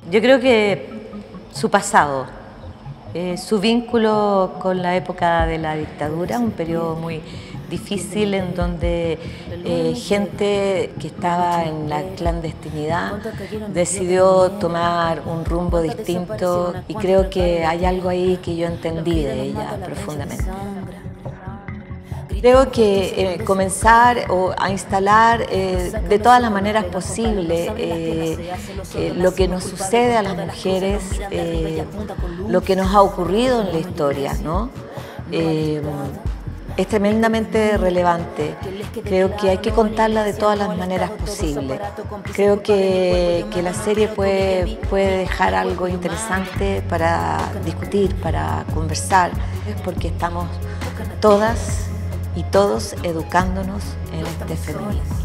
Yo creo que su pasado, su vínculo con la época de la dictadura, un periodo muy difícil en donde gente que estaba en la clandestinidad decidió tomar un rumbo distinto, y creo que hay algo ahí que yo entendí de ella profundamente. Creo que comenzar a instalar de todas las maneras posibles lo que nos sucede a las mujeres, lo que nos ha ocurrido en la historia, ¿no? Es tremendamente relevante. Creo que hay que contarla de todas las maneras posibles. Creo que la serie puede dejar algo interesante para discutir, para conversar, porque estamos todas y todos educándonos en este feminismo.